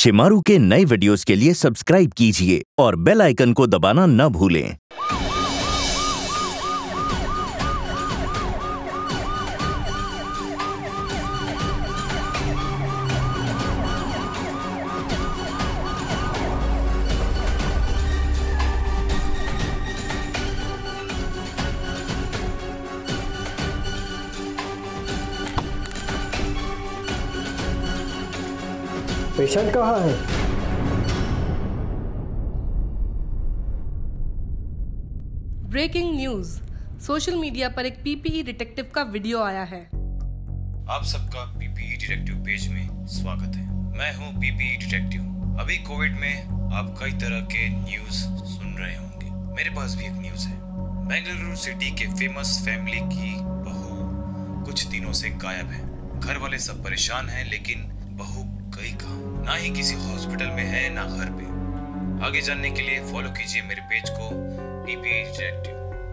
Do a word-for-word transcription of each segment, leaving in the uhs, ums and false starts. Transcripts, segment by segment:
शिमारू के नए वीडियोस के लिए सब्सक्राइब कीजिए और बेल आइकन को दबाना न भूलें। पेशेंट कहाँ है? ब्रेकिंग न्यूज, सोशल मीडिया पर एक पीपीई डिटेक्टिव का वीडियो आया है। आप सबका पीपीई डिटेक्टिव पेज में स्वागत है। मैं हूं पीपीई डिटेक्टिव। अभी कोविड में आप कई तरह के न्यूज सुन रहे होंगे। मेरे पास भी एक न्यूज है। बेंगलुरु सिटी के फेमस फैमिली की बहू कुछ दिनों से गायब है। घर वाले सब परेशान हैं, लेकिन बहू गई कहाँ? ना ही किसी हॉस्पिटल में है, ना घर पे। आगे जानने के लिए फॉलो कीजिए मेरे पेज को, पीपीई डिटेक्टिव।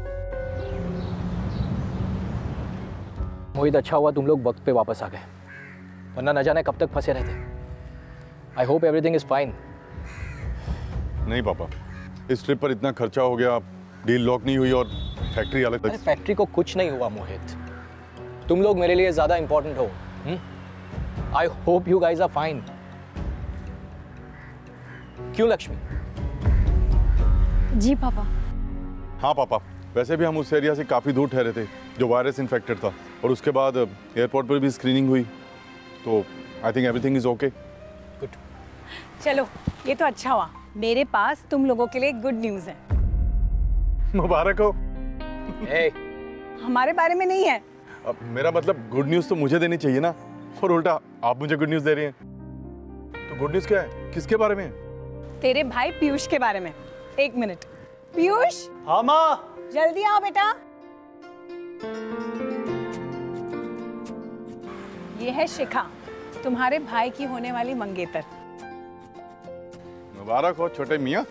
मोहित, अच्छा हुआ तुम लोग वक्त पे वापस आ गए, वरना न जाने कब तक फंसे रहते। I hope everything is fine. नहीं पापा, इस ट्रिप पर इतना खर्चा हो गया, डील लॉक नहीं हुई और फैक्ट्री अलग। अरे फैक्ट्री को कुछ नहीं हुआ मोहित, तुम लोग मेरे लिए ज्यादा इंपॉर्टेंट हो। I hope you guys are fine. क्यों लक्ष्मी? जी पापा। हाँ पापा, वैसे भी हम उस एरिया से काफ़ी दूर ठहरे थे जो वायरस इन्फेक्टेड था, और उसके बाद एयरपोर्ट पर भी स्क्रीनिंग हुई, तो I think everything is okay. Good. चलो, ये तो अच्छा हुआ। मेरे पास तुम लोगों के लिए गुड न्यूज़ है। मुबारक हो। hey. हमारे बारे में नहीं है। अब मेरा मतलब गुड न्यूज़ तो मुझे देनी चाहिए ना, और उल्टा आप मुझे गुड न्यूज़ दे रही हैं। तो गुड न्यूज़ क्या है? किसके बारे में? तेरे भाई पीयूष के बारे में। एक मिनट। पीयूष। हाँ माँ। जल्दी आओ बेटा। ये है शिखा, तुम्हारे भाई की होने वाली मंगेतर। मुबारक हो छोटे मियाँ।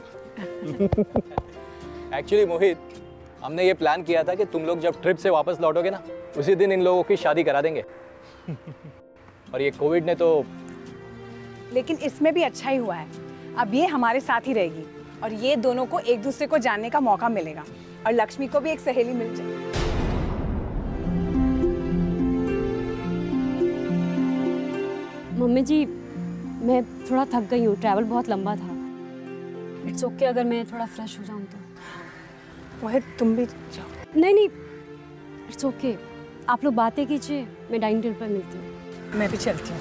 एक्चुअली मोहित, हमने ये प्लान किया था कि तुम लोग जब ट्रिप से वापस लौटोगे ना, उसी दिन इन लोगों की शादी करा देंगे। और ये कोविड ने तो। लेकिन इसमें भी अच्छा ही हुआ है, अब ये हमारे साथ ही रहेगी और ये दोनों को एक दूसरे को जानने का मौका मिलेगा, और लक्ष्मी को भी एक सहेली मिल जाएगी। मम्मी जी, मैं थोड़ा थक गई हूँ, ट्रैवल बहुत लंबा था। इट्स ओके अगर मैं थोड़ा फ्रेश हो जाऊँ तो। मोहित, तुम भी जाओ। नहीं नहीं, इट्स ओके, आप लोग बातें कीजिए, मैं डाइनिंग टेबल पर मिलती हूँ। मैं भी चलती हूँ।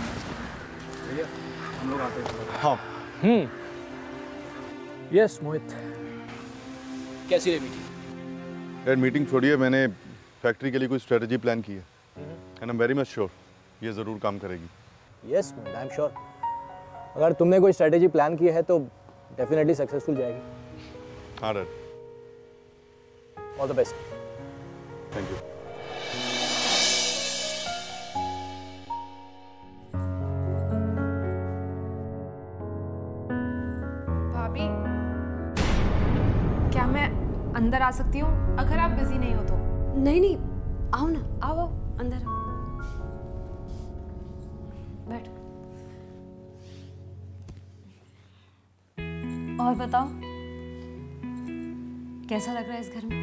हम लोग आते हैं। हाँ। हम्म। यस मोहित, कैसी रही मीटिंग? यार मीटिंग छोड़िए, मैंने फैक्ट्री के लिए कोई स्ट्रेटजी प्लान की है, and I am very much sure ये ज़रूर काम करेगी। Yes Mohit, I am sure. अगर तुमने कोई स्ट्रेटजी प्लान की है तो डेफिनेटली सक्सेसफुल जाएगी। हाँ dad. All the best. Thank you. भाभी, क्या मैं अंदर आ सकती हूँ अगर आप बिजी नहीं हो तो? नहीं नहीं, आओ ना, आओ आओ अंदर आओ, बैठ। और बताओ, कैसा लग रहा है इस घर में?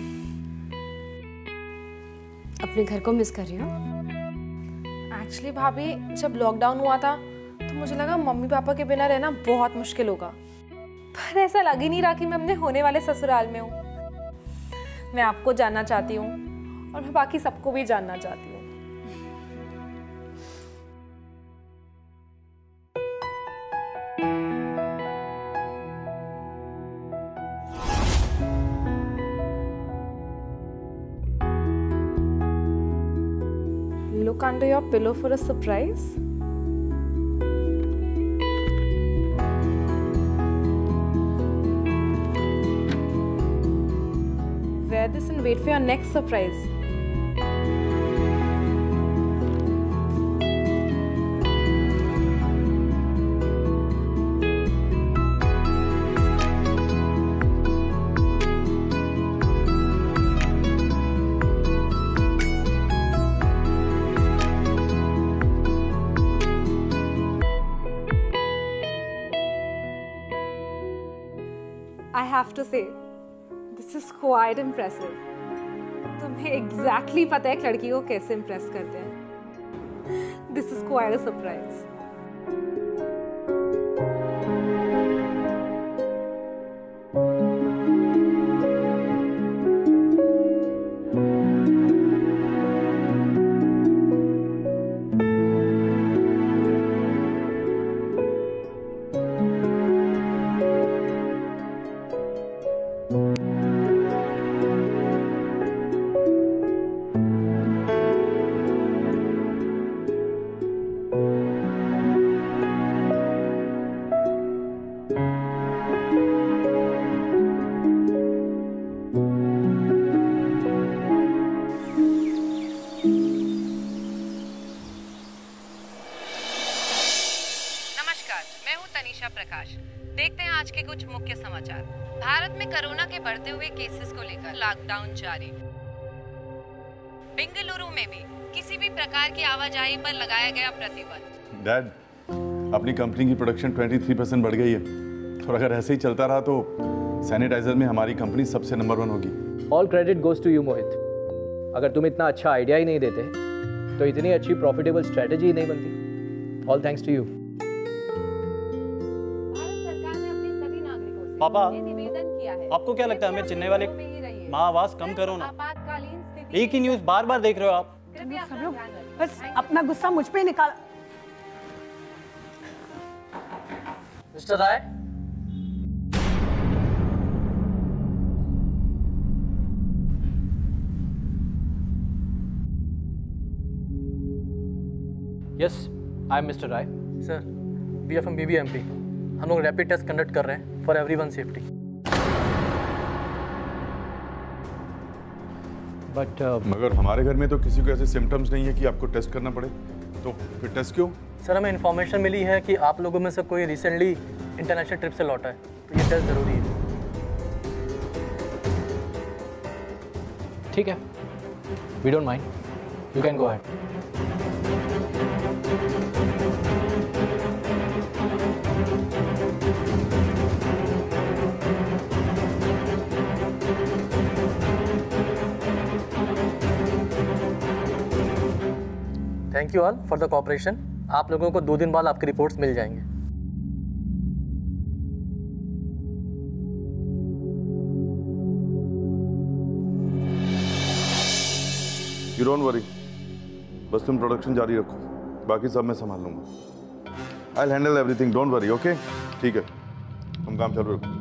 अपने घर को मिस कर रही हो? एक्चुअली भाभी, जब लॉकडाउन हुआ था तो मुझे लगा मम्मी पापा के बिना रहना बहुत मुश्किल होगा, पर ऐसा लग ही नहीं रहा कि मैं अपने होने वाले ससुराल में हूँ। मैं आपको जानना चाहती हूँ और मैं बाकी सबको भी जानना चाहती हूँ। Look under your pillow for a surprise. Wear this and wait for your next surprise. I have to say, this is quite impressive. तुम्हें exactly पता है एक लड़की को कैसे impress करते हैं. This is quite a surprise. प्रकाश, देखते हैं आज के कुछ मुख्य समाचार। भारत में कोरोना के बढ़ते हुए केसेस को लेकर लॉकडाउन जारी। बेंगलुरु में भी किसी भी प्रकार की आवाजाही पर लगाया गया प्रतिबंध। डैड, अपनी कंपनी की प्रोडक्शन तेईस परसेंट बढ़ गई है और अगर ऐसे ही चलता रहा तो सैनिटाइजर में हमारी कंपनी सबसे नंबर वन होगी। All credit goes to you Mohit. अगर तुम इतना अच्छा आइडिया ही नहीं देते तो इतनी अच्छी प्रॉफिटेबल स्ट्रेटेजी ही नहीं बनती। All thanks to you. पापा, आपको क्या लगता है हमें चिन्हने वाले माँ आवाज कम करो ना। एक ही न्यूज बार बार देख रहे हो आप। सब लोग बस अपना गुस्सा मुझ पे निकाल। Mister Rai, yes, I am mister Rai. Sir, we are from B B M P. हम लोग रैपिड टेस्ट कंडक्ट कर रहे हैं फॉर एवरीवन सेफ्टी। बट मगर हमारे घर में तो किसी को ऐसे सिम्टम्स नहीं है कि आपको टेस्ट करना पड़े, तो फिर टेस्ट क्यों? सर, हमें इन्फॉर्मेशन मिली है कि आप लोगों में से कोई रिसेंटली इंटरनेशनल ट्रिप से लौटा है, तो ये टेस्ट ज़रूरी है। ठीक है, we don't mind, you can go ahead. Thank you all for the cooperation. आप लोगों को दो दिन बाद आपकी रिपोर्ट्स मिल जाएंगे। यू डोंट वरी, बस तुम प्रोडक्शन जारी रखो, बाकी सब मैं संभाल लूंगा। I will handle everything, don't worry. Okay, ठीक है, तुम काम चालू रखो।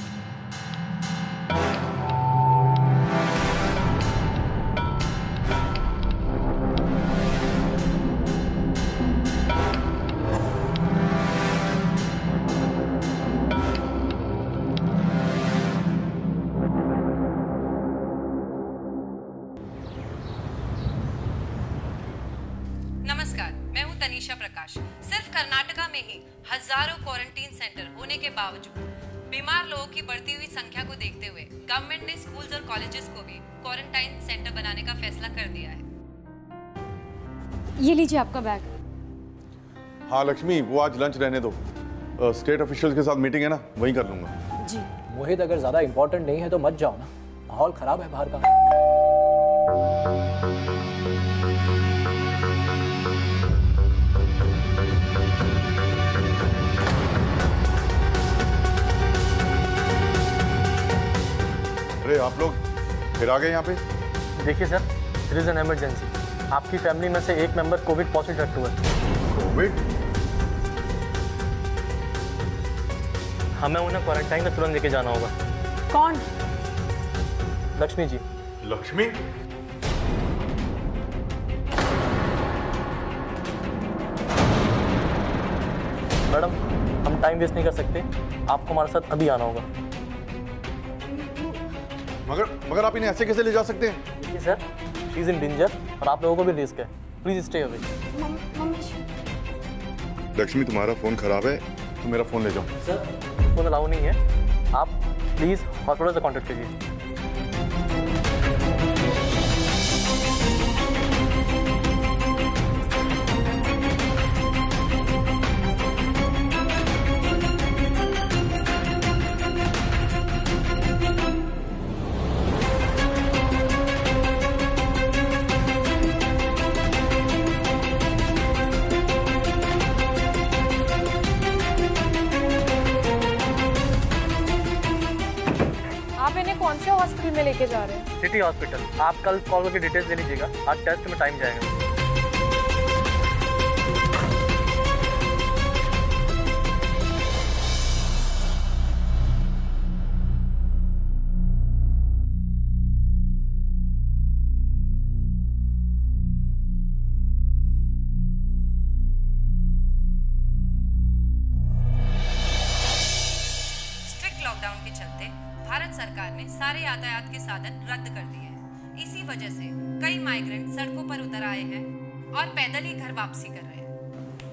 नमस्कार, मैं हूं तनीषा प्रकाश। सिर्फ कर्नाटका में ही हजारों क्वारंटीन सेंटर होने के बावजूद बीमार लोगों की बढ़ती हुई संख्या को देखते हुए गवर्नमेंट ने स्कूल्स और कॉलेजेस को भी क्वारंटाइन सेंटर बनाने का फैसला कर दिया है। ये लीजिए आपका बैग। हाँ लक्ष्मी, वो आज लंच रहने दो, स्टेट ऑफिशियल्स के साथ मीटिंग है ना, वहीं कर लूंगा। जी मोहित, अगर ज्यादा इंपॉर्टेंट नहीं है तो मत जाओ ना, माहौल खराब है बाहर का। अरे आप लोग फिर आ गए यहाँ पे? देखिए sir, it is an emergency. आपकी फैमिली में से एक मेंबर कोविड पॉजिटिव हुआ है। कोविड? हमें उन्हें क्वारंटाइन में तुरंत लेके जाना होगा। कौन? लक्ष्मी जी। लक्ष्मी? मैडम, हम टाइम वेस्ट नहीं कर सकते, आपको हमारे साथ अभी आना होगा। मगर मगर आप इन्हें ऐसे कैसे ले जा सकते हैं? देखिए sir, she is in danger और आप लोगों को भी रिस्क है। Please stay away. लक्ष्मी, तुम्हारा फोन खराब है, तुम मेरा फोन ले जाओ। सर, फोन अलाउ नहीं है, आप प्लीज हॉस्पिटल से कॉन्टेक्ट कीजिए। कौन से हॉस्पिटल में लेके जा रहे हैं? City hospital. आप कल कॉल करके डिटेल्स दे लीजिएगा, आज टेस्ट में टाइम जाएगा। लॉकडाउन के चलते भारत सरकार ने सारे यातायात के साधन रद्द कर दिए हैं। इसी वजह से कई माइग्रेंट सड़कों पर उतर आए हैं और पैदल ही घर वापसी कर रहे हैं।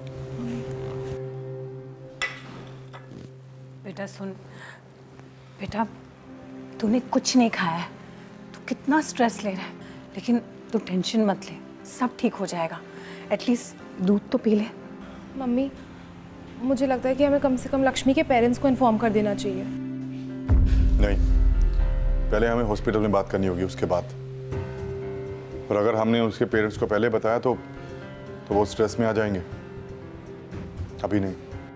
बेटा सुन, बेटा तूने कुछ नहीं खाया है, तू कितना स्ट्रेस ले रहा है, लेकिन तू टेंशन मत ले, सब ठीक हो जाएगा। एटलीस्ट दूध तो पी ले। मम्मी, मुझे लगता है कि हमें कम से कम लक्ष्मी के पेरेंट्स को इन्फॉर्म कर देना चाहिए। नहीं, पहले हमें हॉस्पिटल में बात करनी होगी, उसके बाद। और अगर हमने उसके पेरेंट्स को पहले बताया तो तो वो स्ट्रेस में आ जाएंगे। अभी नहीं।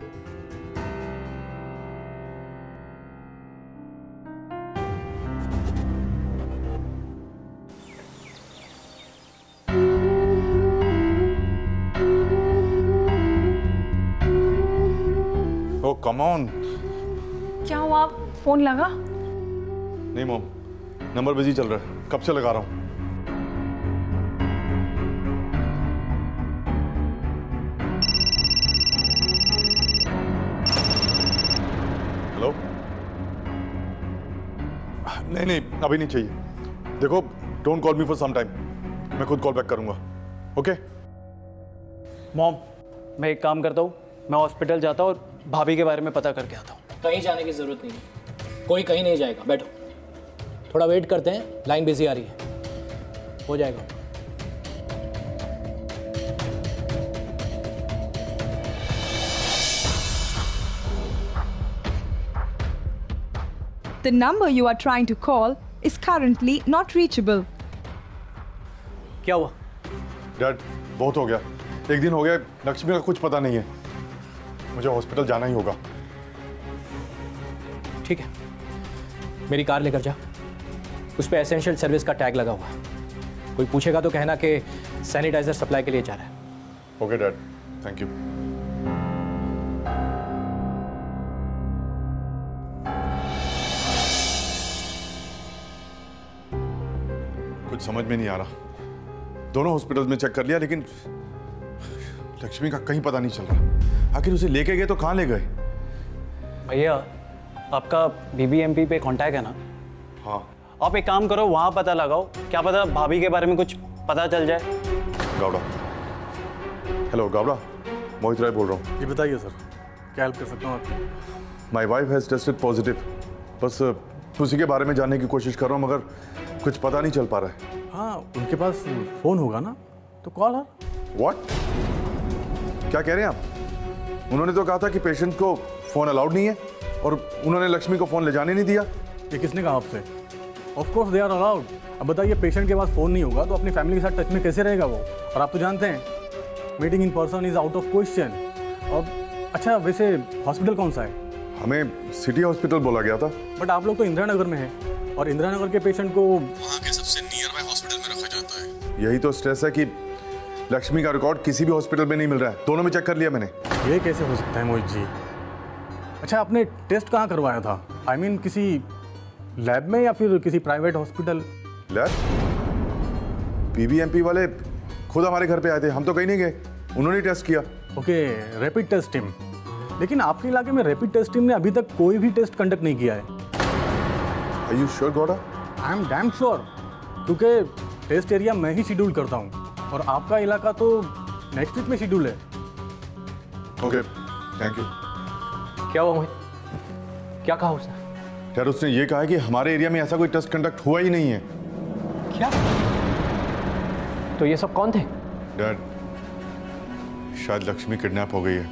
Oh come on. क्या हुआ, फोन लगा? नहीं मॉम, नंबर बिजी चल रहा है, कब से लगा रहा हूं। हेलो? नहीं नहीं, अभी नहीं चाहिए। देखो, don't call me for some time, मैं खुद कॉल बैक करूंगा। ओके मॉम, मैं एक काम करता हूँ, मैं हॉस्पिटल जाता हूँ और भाभी के बारे में पता करके आता हूँ। कहीं जाने की जरूरत नहीं है, कोई कहीं नहीं जाएगा, बैठो। थोड़ा वेट करते हैं, लाइन बिजी आ रही है, हो जाएगा। The number you are trying to call is currently not reachable. क्या हुआ? डैड, बहुत हो गया। एक दिन हो गया, लक्ष्मी का कुछ पता नहीं है। मुझे हॉस्पिटल जाना ही होगा। ठीक है, मेरी कार लेकर जा, उस पर एसेंशियल सर्विस का टैग लगा हुआ है। कोई पूछेगा तो कहना कि सैनिटाइजर सप्लाई के लिए जा रहा है। Okay dad, thank you. कुछ समझ में नहीं आ रहा। दोनों हॉस्पिटल में चेक कर लिया, लेकिन लक्ष्मी का कहीं पता नहीं चल रहा। आखिर उसे लेके गए तो कहाँ ले गए? भैया, आपका बीबीएमपी पे कांटेक्ट है ना? हाँ। आप एक काम करो, वहाँ पता लगाओ, क्या पता भाभी के बारे में कुछ पता चल जाए। गावड़ा। हेलो गावड़ा, मोहित राय बोल रहा हूँ। जी बताइए सर, क्या हेल्प कर सकता हूँ आपकी? My wife has tested positive. बस उसी के बारे में जानने की कोशिश कर रहा हूँ, मगर कुछ पता नहीं चल पा रहा है। हाँ, उनके पास फ़ोन होगा ना, तो कॉल हर। व्हाट? क्या कह रहे हैं आप? उन्होंने तो कहा था कि पेशेंट को फ़ोन अलाउड नहीं है, और उन्होंने लक्ष्मी को फ़ोन ले जाने नहीं दिया। ये किसने कहा आपसे? Of course they are allowed. अब बताइए, पेशेंट के पास फ़ोन नहीं होगा तो अपनी फैमिली के साथ टच में कैसे रहेगा वो? और आप तो जानते हैं, meeting in person is out of question. और अच्छा, वैसे हॉस्पिटल कौन सा है? हमें सिटी हॉस्पिटल बोला गया था। बट आप लोग तो इंदिरा नगर में हैं, और इंदिरा नगर के पेशेंट को वहाँ के सबसे नियर बाय हॉस्पिटल में रखा जाता है। यही तो स्ट्रेस है कि लक्ष्मी का रिकॉर्ड किसी भी हॉस्पिटल में नहीं मिल रहा है। दोनों में चेक कर लिया मैंने। ये कैसे हो सकता है मोहित जी? अच्छा, आपने टेस्ट कहाँ करवाया था? आई I मीन mean, किसी लैब में या फिर किसी प्राइवेट हॉस्पिटल? लैब? बीबीएमपी वाले खुद हमारे घर पे आए थे, हम तो कहीं नहीं गए, उन्होंने टेस्ट किया। Okay, rapid test team. लेकिन आपके इलाके में रैपिड टेस्ट टीम ने अभी तक कोई भी टेस्ट कंडक्ट नहीं किया है। Are you sure, Gowda? I am damn sure, क्योंकि टेस्ट एरिया मैं ही शेड्यूल करता हूँ, और आपका इलाका तो नेक्स्ट वीक में शेड्यूल है। Okay, thank you. क्या हुआ मोहित? क्या कहा उसने? यार, उसने ये कहा है कि हमारे एरिया में ऐसा कोई टेस्ट कंडक्ट हुआ ही नहीं है। क्या? तो ये सब कौन थे? डैड, शायद लक्ष्मी किडनैप हो गई है।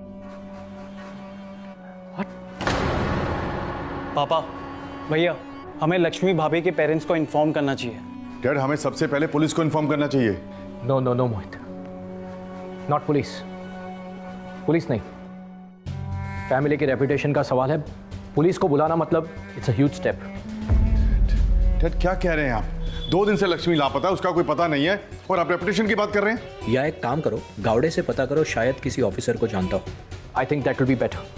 पापा, भैया, हमें लक्ष्मी भाभी के पेरेंट्स को इन्फॉर्म करना चाहिए। डैड, हमें सबसे पहले पुलिस को इन्फॉर्म करना चाहिए। No no no Mohit, not police. Police नहीं, फैमिली की रेपुटेशन का सवाल है। पुलिस को बुलाना मतलब it's a huge step. Dad क्या कह रहे हैं आप? दो दिन से लक्ष्मी लापता है, उसका कोई पता नहीं है और आप रेपुटेशन की बात कर रहे हैं। या एक काम करो, गावड़े से पता करो, शायद किसी ऑफिसर को जानता हो। I think that will be better.